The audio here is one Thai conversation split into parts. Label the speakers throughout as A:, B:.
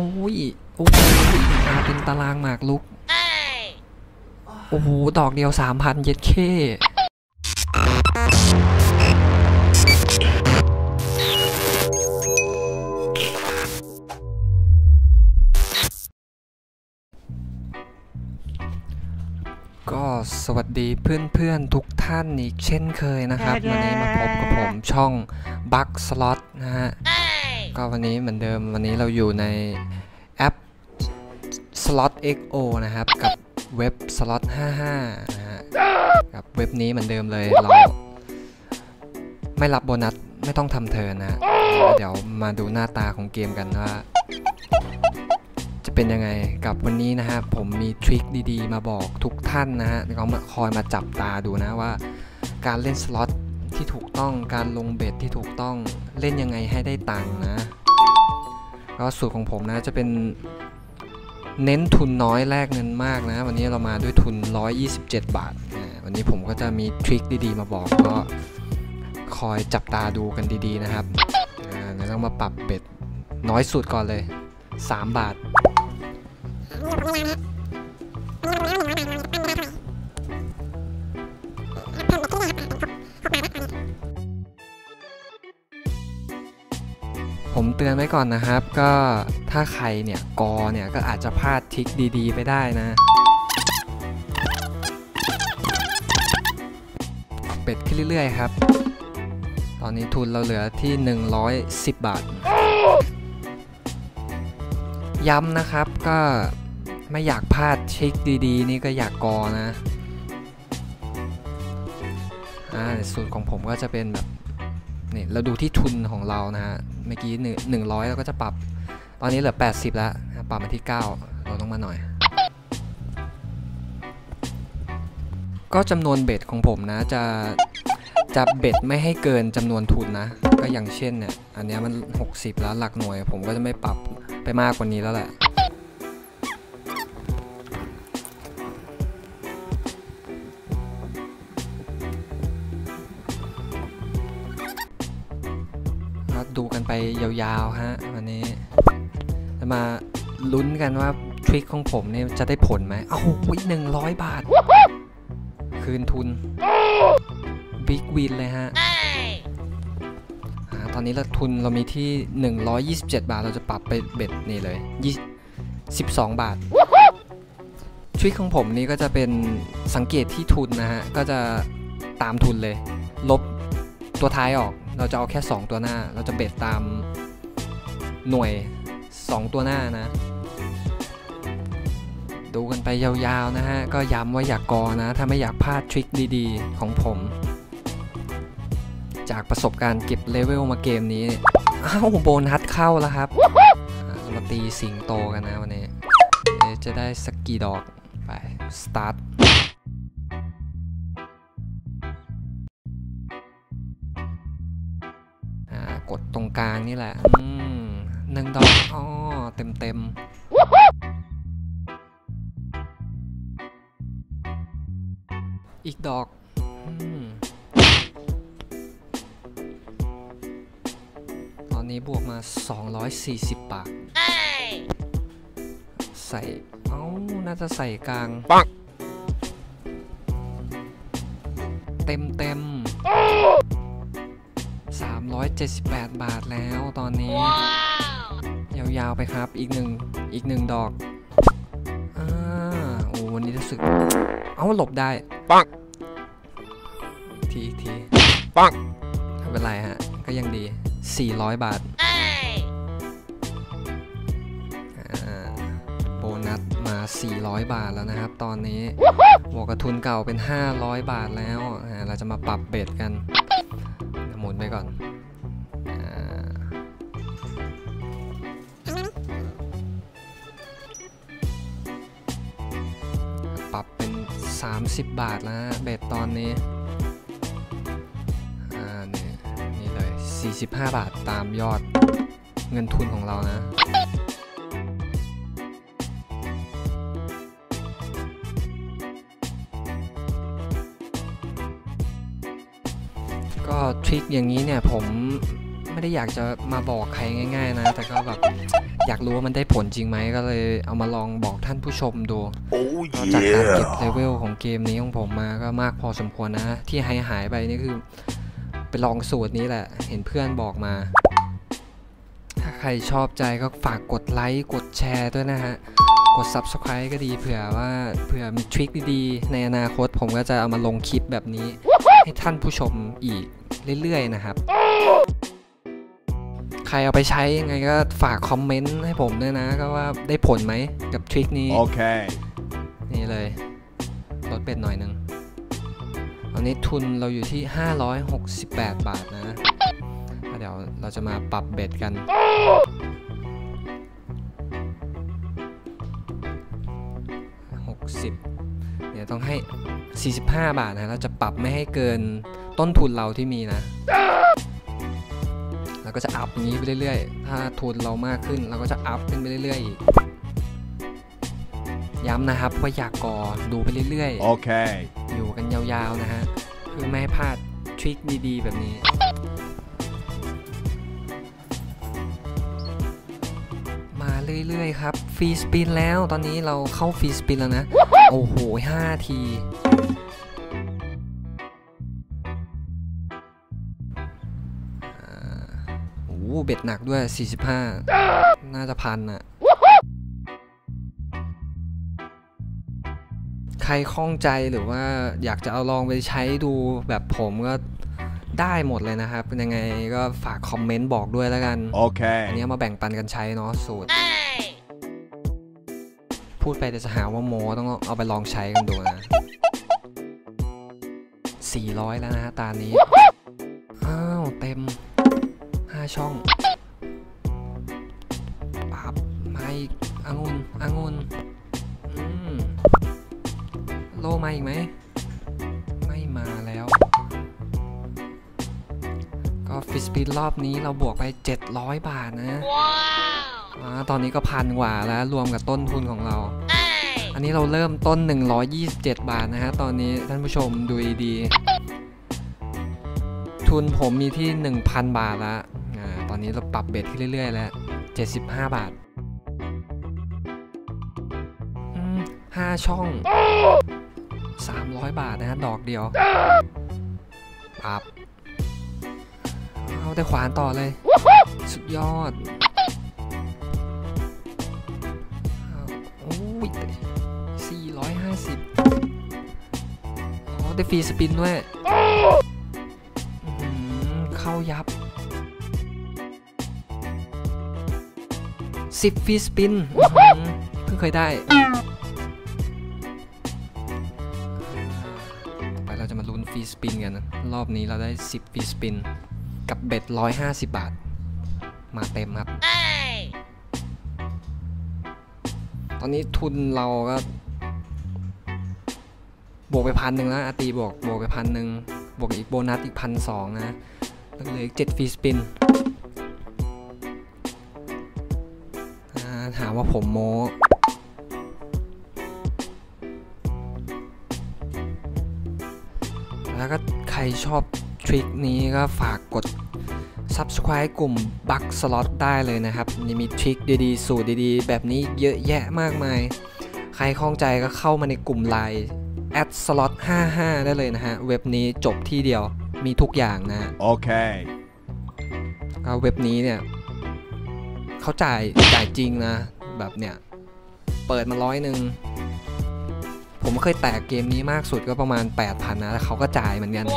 A: ยโอ้ยมาเป็นตารางหมากลุกโอ้โหดอกเดียว 3,000 เย็ดเข้ก็สวัสดีเพื่อนๆทุกท่านอีกเช่นเคยนะครับวันนี้มาพบกับผมช่องบัคสล็อตนะฮะก็วันนี้เหมือนเดิมวันนี้เราอยู่ในแอป Slot XO นะครับกับเว็บ Slot 55นะฮะกับเว็บนี้เหมือนเดิมเลยเราไม่รับโบนัสไม่ต้องทำเทิร์นนะเดี๋ยวมาดูหน้าตาของเกมกันว่าจะเป็นยังไงกับวันนี้นะฮะผมมีทริคดีๆมาบอกทุกท่านนะฮะก็คอยมาจับตาดูนะว่าการเล่นสล็อตที่ถูกต้องการลงเบ็ดที่ถูกต้องเล่นยังไงให้ได้ตังค์นะก็สูตรของผมนะจะเป็นเน้นทุนน้อยแลกเงินมากนะวันนี้เรามาด้วยทุน127 บาทวันนี้ผมก็จะมีทริคดีๆมาบอกก็คอยจับตาดูกันดีๆนะครับแล้วต้องมาปรับเบ็ดน้อยสุดก่อนเลย3 บาทผมเตือนไว้ก่อนนะครับก็ถ้าใครเนี่ยก็อาจจะพลาดทริคดีๆไปได้นะเป็ดขึ้นเรื่อยๆครับตอนนี้ทุนเราเหลือที่110 บาทย้ำนะครับก็ไม่อยากพลาดทริคดีๆนี่ก็อยากนะสูตรของผมก็จะเป็นแบบนี่เราดูที่ทุนของเรานะฮะเมื่อกี้100เราก็จะปรับตอนนี้เหลือ80แล้วปรับมาที่9เราต้องมาหน่อยก็จำนวนเบ็ดของผมนะจะเบ็ดไม่ให้เกินจำนวนทุนนะก็อย่างเช่นเนี่ยอันนี้มัน60แล้วหลักหน่วยผมก็จะไม่ปรับไปมากกว่านี้แล้วแหละดูกันไปยาวๆฮะวันนี้จะมาลุ้นกันว่าทริคของผมเนี่ยจะได้ผลไหมเอ้า100 บาทคืนทุนบิ๊กวินเลยฮะตอนนี้ทุนเรามีที่127 บาทเราจะปรับไปเบ็ดนี่เลย12 บาททริคของผมนี่ก็จะเป็นสังเกตที่ทุนนะฮะก็จะตามทุนเลยลบตัวท้ายออกเราจะเอาแค่2ตัวหน้าเราจะเบ็ดตามหน่วย2ตัวหน้านะดูกันไปยาวๆนะฮะก็ย้ำว่าอย่ากนะถ้าไม่อยากพลาดทริคดีๆของผมจากประสบการณ์เก็บเลเวลมาเกมนี้อ้าวโบนัสเข้าแล้วครับเรามาตีสิงโตกันนะวันนี้จะได้สักกี่ดอกไปสตาร์ทกดตรงกลางนี่แหละ1 ดอกอ๋อเต็มอีกดอกตอนนี้บวกมา240 บาทใส่น่าจะใส่กลางเต็ม378 บาทแล้วตอนนี้ยาวๆไปครับอีกหนึ่งดอกโอ้วันนี้รู้สึกหลบได้อีกทีไม่เป็นไรฮะก็ยังดี400 บาทโบนัสมา400 บาทแล้วนะครับตอนนี้บวกกับทุนเก่าเป็น500 บาทแล้วเราจะมาปรับเบ็ดกันหมุนไปก่อนปรับเป็น30 บาทแล้วเบ็ดตอนนี้นี่เลย45 บาทตามยอดเงินทุนของเรานะก็ทริคอย่างนี้เนี่ยผมไม่ได้อยากจะมาบอกใครง่ายๆนะแต่ก็แบบอยากรู้ว่ามันได้ผลจริงไหมก็เลยเอามาลองบอกท่านผู้ชมดูก็จาก
B: yeah.
A: การเก็บเลเวลของเกมนี้ของผมมาก็มากพอสมควรนะที่หายไปนี่คือไปลองสูตรนี้แหละเห็นเพื่อนบอกมาถ้าใครชอบใจก็ฝากกดไลค์กดแชร์ด้วยนะฮะกด Subscribe ก็ดีเผื่อมีทริคดีๆในอนาคตผมก็จะเอามาลงคลิปแบบนี้ให้ท่านผู้ชมอีกเรื่อยๆนะครับใครเอาไปใช้ยังไงก็ฝากคอมเมนต์ให้ผมด้วยนะก็ว่าได้ผลไหมกับทริคนี้
B: โอเค
A: นี่เลยลดเป็ดหน่อยนึงตอนนี้ทุนเราอยู่ที่568 บาทนะเดี๋ยวเราจะมาปรับเบ็ดกัน60เดี๋ยวต้องให้45 บาทนะเราจะปรับไม่ให้เกินต้นทุนเราที่มีนะเราก็จะอัพอย่างนี้ไปเรื่อยๆถ้าทุนเรามากขึ้นเราก็จะอัพขึ้นไปเรื่อยๆอีกย้ำนะครับว่าอยากก่อดูไปเรื่อยๆ
B: โอเค
A: อยู่กันยาวๆนะฮะเพื่อไม่ให้พลาดทริคดีๆแบบนี้มาเรื่อยๆครับฟรีสปินแล้วตอนนี้เราเข้าฟรีสปินแล้วนะโอ้โห5 ทีโอ้เบ็ดหนักด้วย45น่าจะพันอะใครคล่องใจหรือว่าอยากจะเอาลองไปใช้ดูแบบผมก็ได้หมดเลยนะครับยังไงก็ฝากคอมเมนต์บอกด้วยแล้วกัน
B: โอเค
A: อันนี้มาแบ่งปันกันใช้เนาะสูตรพูดไปแต่จะหาว่าโมต้องเอาไปลองใช้กันดูนะ400แล้วนะฮะตานี้อ้าวเต็ม5 ช่องปั๊บมาอีกองุ่นโลมาอีกไหมไม่มาแล้วก็ฟิสปินรอบนี้เราบวกไป700 บาทนะตอนนี้ก็1,000 กว่าแล้วรวมกับต้นทุนของเราอันนี้เราเริ่มต้น127 บาทนะฮะตอนนี้ท่านผู้ชมดูดีๆทุนผมมีที่ 1,000 บาทแล้วตอนนี้เราปรับเบ็ดขึ้นเรื่อยๆแล้ว75 บาท5 ช่อง300 บาทนะฮะดอกเดียวปั๊บเอาแต่ขวานต่อเลยสุดยอดโอ้ย450ได้ฟรีสปินด้วยเข้ายับ10 ฟรีสปินเพิ่งเคยได้เราจะมาลุ้นฟรีสปินกันนะรอบนี้เราได้10 ฟรีสปินกับเบ็ด150 บาทมาเต็มครับตอนนี้ทุนเราก็บวกไป1,000แล้วตีบวกไป1,000บวกอีกโบนัสอีก1,200นะแล้วเหลืออีก7 ฟรีสปินถามว่าผมโม้แล้วก็ใครชอบทริคนี้ก็ฝากกด Subscribe กลุ่ม Bug Slot ได้เลยนะครับมีทริคดีๆสูตรดีๆแบบนี้เยอะแยะมากมายใครคล่องใจก็เข้ามาในกลุ่ม LINE @slot55 ได้เลยนะฮะเว็บนี้จบที่เดียวมีทุกอย่างนะ
B: โอเค
A: ก็เว็บนี้เนี่ยเขาจ่ายจริงนะแบบเนี่ยเปิดมา100ผมเคยแตกเกมนี้มากสุดก็ประมาณ 8,000 นะแล้วเขาก็จ่ายเหมือนกัน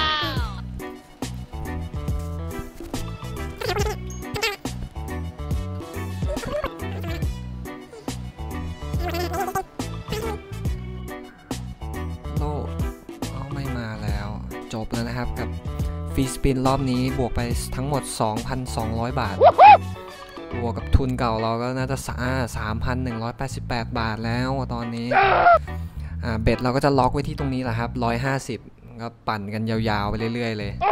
A: โลไม่มาแล้วจบแล้วนะครับกับฟรีสปินรอบนี้บวกไปทั้งหมด 2,200 บาทบวกกับทุนเก่าเราก็น่าจะ3,188 บาทแล้วตอนนี้เบ็ดเราก็จะล็อกไว้ที่ตรงนี้แหละครับ150ก็ปั่นกันยาวๆไปเรื่อยๆเลย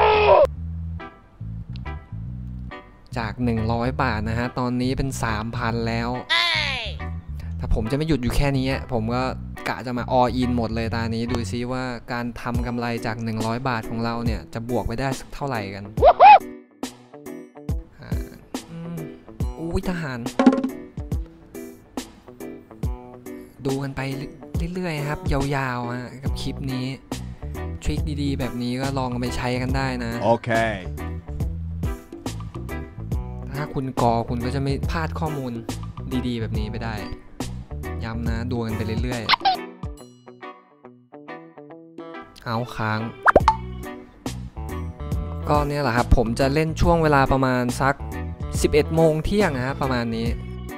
A: จาก100 บาทนะฮะตอนนี้เป็น 3,000 แล้วถ้าผมจะไม่หยุดอยู่แค่นี้ผมก็กะจะมาall inหมดเลยตอนนี้ดูซิว่าการทำกำไรจาก100 บาทของเราเนี่ยจะบวกไปได้สักเท่าไหร่กันอุ้อุ้ยทหารดูกันไปเรื่อยๆครับยาวๆฮะกับคลิปนี้ทริคดีๆแบบนี้ก็ลองไปใช้กันได้นะ
B: โอเค
A: ถ้าคุณคุณก็จะไม่พลาดข้อมูลดีๆแบบนี้ไปได้ย้ำนะดูกันไปเรื่อยๆเอาค้างก็เนี่ยแหละครับผมจะเล่นช่วงเวลาประมาณสัก11 โมงเที่ยงนะฮะประมาณนี้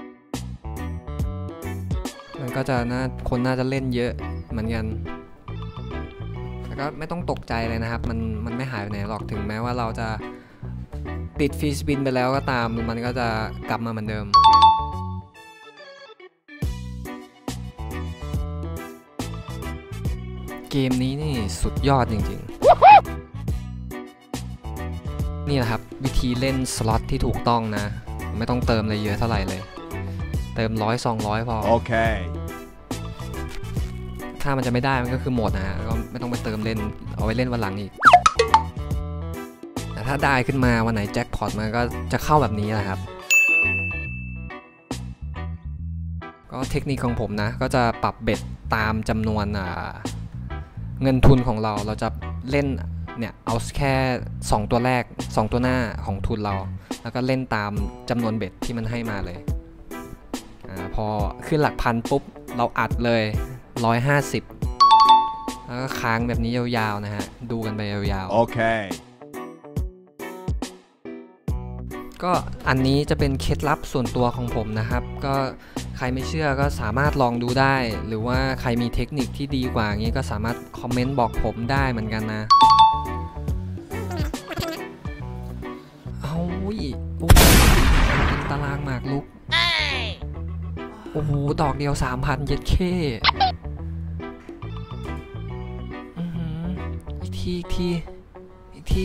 A: มันก็จะคนน่าจะเล่นเยอะเหมือนกันแต่ก็ไม่ต้องตกใจเลยนะครับมันไม่หายไปไหนหรอกถึงแม้ว่าเราจะติดฟรีสปินไปแล้วก็ตามมันก็จะกลับมาเหมือนเดิมเกมนี้นี่สุดยอดจริงๆนี่แหละครับวิธีเล่นสล็อตที่ถูกต้องนะไม่ต้องเติมอะไรเยอะเท่าไหร่เลยเติม100-200พอ
B: โอเค
A: ถ้ามันจะไม่ได้มันก็คือหมดนะฮะก็ไม่ต้องไปเติมเล่นเอาไว้เล่นวันหลังอีกแต่ถ้าได้ขึ้นมาวันไหนแจ็คพอตมันก็จะเข้าแบบนี้แหละครับก็เทคนิคของผมนะก็จะปรับเบ็ดตามจำนวนเงินทุนของเราจะเล่นเนี่ยเอาแค่2ตัวแรก2ตัวหน้าของทุนเราแล้วก็เล่นตามจำนวนเบ็ดที่มันให้มาเลยพอขึ้นหลักพันปุ๊บเราอัดเลย150แล้วก็ค้างแบบนี้ยาวๆนะฮะดูกันไปยาวๆ
B: โอเค
A: ก็อันนี้จะเป็นเคล็ดลับส่วนตัวของผมนะครับก็ใครไม่เชื่อก็สามารถลองดูได้หรือว่าใครมีเทคนิคที่ดีกว่านี้ก็สามารถคอมเมนต์บอกผมได้เหมือนกันนะเอาเป็นตารางหมากลุกโอ้โหดอกเดียว 3,000 เย็ดเข้อีกที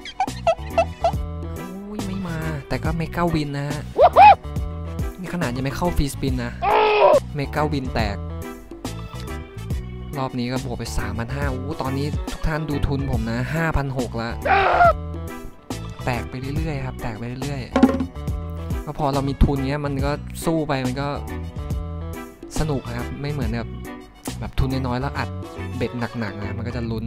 A: ไม่มาแต่ก็เมกาวินนะฮะนี่ขนาดยังไม่เข้าฟรีสปินนะเมกาวินแตกรอบนี้ก็บวกไป 3,500 ตอนนี้ทุกท่านดูทุนผมนะ 5,600 แล้วแตกไปเรื่อยๆครับแตกไปเรื่อยๆก็พอเรามีทุนเนี้ยมันก็สู้ไปมันก็สนุกครับไม่เหมือนแบบทุนน้อยๆแล้วอัดเบ็ดหนักๆนะมันก็จะลุ้น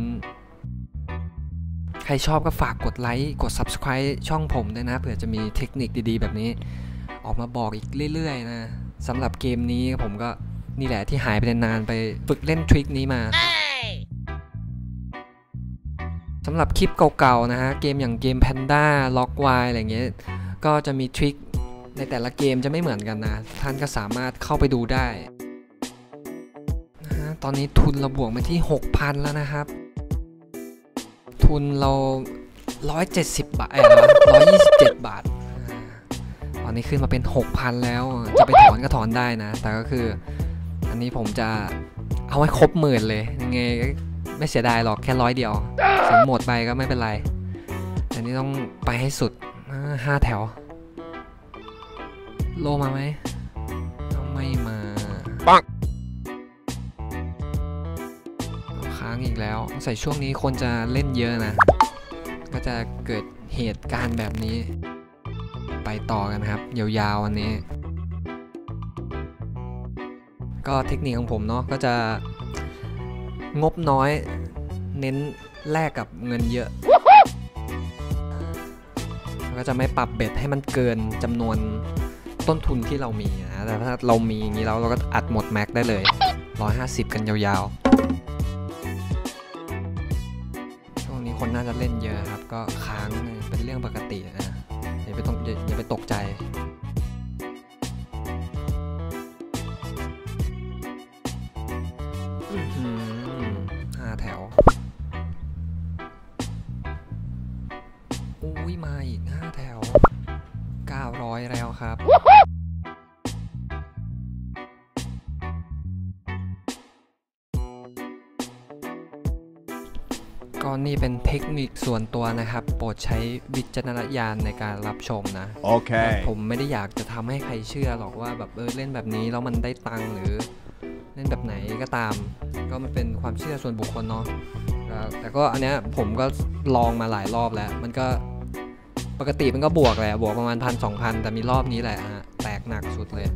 A: ใครชอบก็ฝากกดไลค์กด Subscribe ช่องผมด้วยนะเผื่อจะมีเทคนิคดีๆแบบนี้ออกมาบอกอีกเรื่อยๆนะสำหรับเกมนี้ผมก็นี่แหละที่หายไปนานไปฝึกเล่นทริคนี้มาสำหรับคลิปเก่าๆนะฮะเกมอย่างเกม Panda Lock Y อะไรเงี้ยก็จะมีทริคในแต่ละเกมจะไม่เหมือนกันนะท่านก็สามารถเข้าไปดูได้นะตอนนี้ทุนเราบวกมาที่ 6,000 แล้วนะครับทุนเรา170 บาท127 บาทตอนนี้ขึ้นมาเป็น 6,000 แล้วจะไปถอนก็ถอนได้นะแต่ก็คืออันนี้ผมจะเอาไว้ครบ10,000เลยยังไงไม่เสียดายหรอกแค่100 เดียวเสียหมดไปก็ไม่เป็นไรอันนี้ต้องไปให้สุด5 แถวโลมาไหมไม่มาปังค้างอีกแล้วใส่ช่วงนี้คนจะเล่นเยอะนะก็จะเกิดเหตุการณ์แบบนี้ไปต่อกันครับยาวๆอันนี้ก็เทคนิคของผมเนาะก็จะงบน้อยเน้นแลกกับเงินเยอะก็จะไม่ปรับเบ็ดให้มันเกินจำนวนต้นทุนที่เรามีนะแต่ถ้าเรามีอย่างนี้แล้วเราก็อัดหมดแม็กได้เลย150กันยาวๆช่วงนี้คนน่าจะเล่นเยอะครับก็ค้างเป็นเรื่องปกตินะอย่าไปตกใจ5 แถวมาอีก5 แถว900แล้วครับก็นี่เป็นเทคนิคส่วนตัวนะครับโปรดใช้วิจารณญาณในการรับชมนะ
B: โอเค
A: ผมไม่ได้อยากจะทำให้ใครเชื่อหรอกว่าแบบเล่นแบบนี้แล้วมันได้ตังค์หรือเล่นแบบไหนก็ตามก็มันเป็นความเชื่อส่วนบุคคลเนาะแต่ก็อันเนี้ยผมก็ลองมาหลายรอบแล้วมันก็ปกติมันก็บวกแหละบวกประมาณ1,000-2,000แต่มีรอบนี้แหละฮะหนักสุดเลย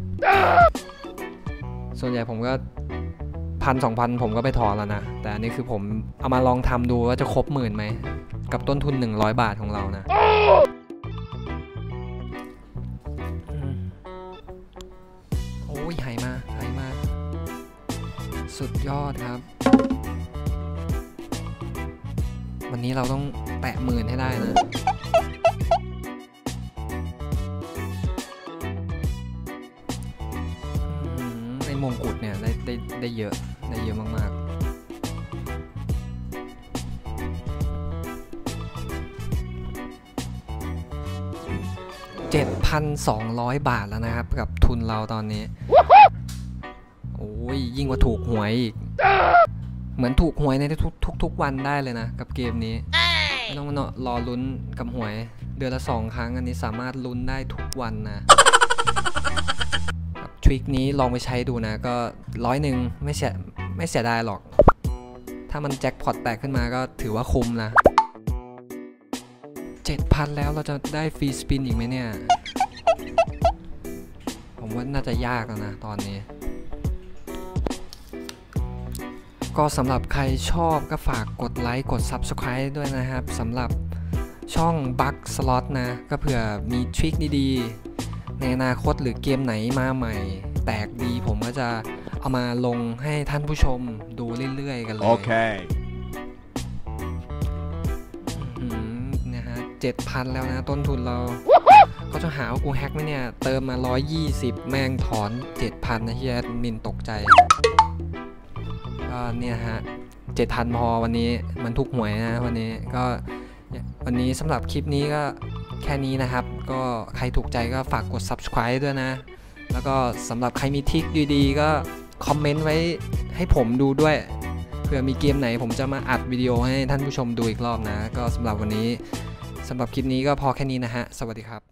A: ส่วนใหญ่ผมก็1,000-2,000ผมก็ไปถอนแล้วนะแต่อันนี้คือผมเอามาลองทำดูว่าจะครบ10,000ไหมกับต้นทุน100 บาทของเรานะโอ้ยหายมาสุดยอดครับวันนี้เราต้องแตะ10,000ให้ได้นะในมงกุฎเนี่ยได้เยอะมากๆ7,200 บาทแล้วนะครับกับทุนเราตอนนี้โอ้ยยิ่งกว่าถูกหวยอีกเหมือนถูกหวยในทุกวันได้เลยนะกับเกมนี้ไม่ต้องรอลุ้นกับหวยเดือนละ2 ครั้งอันนี้สามารถลุ้นได้ทุกวันนะทริคนี้ลองไปใช้ดูนะก็100ไม่เสียดายหรอกถ้ามันแจ็คพอตแตกขึ้นมาก็ถือว่าคุ้มนะ7,000แล้วเราจะได้ฟรีสปินอีกไหมเนี่ยผมว่าน่าจะยากแล้วนะตอนนี้ก็สำหรับใครชอบก็ฝากกดไลค์กด Subscribe ด้วยนะครับสำหรับช่อง Bug Slot นะก็เผื่อมีทริคดีๆในอนาคตหรือเกมไหนมาใหม่แตกดีผมก็จะเอามาลงให้ท่านผู้ชมดูเรื่อยๆกันเลยโอเคนะฮะ 7,000 แล้วนะต้นทุนเราก็จะหาว่ากูแฮกไหมเนี่ยเติมมา120แม่งถอน 7,000 นะเฮียมินตกใจก็เนี่ยฮะ7,000พอวันนี้มันถูกหวยนะวันนี้สำหรับคลิปนี้ก็แค่นี้นะครับก็ใครถูกใจก็ฝากกด Subscribe ด้วยนะแล้วก็สำหรับใครมีทริคดีๆก็คอมเมนต์ไว้ให้ผมดูด้วยเผื่อมีเกมไหนผมจะมาอัดวิดีโอให้ท่านผู้ชมดูอีกรอบนะก็สำหรับวันนี้สำหรับคลิปนี้ก็พอแค่นี้นะฮะสวัสดีครับ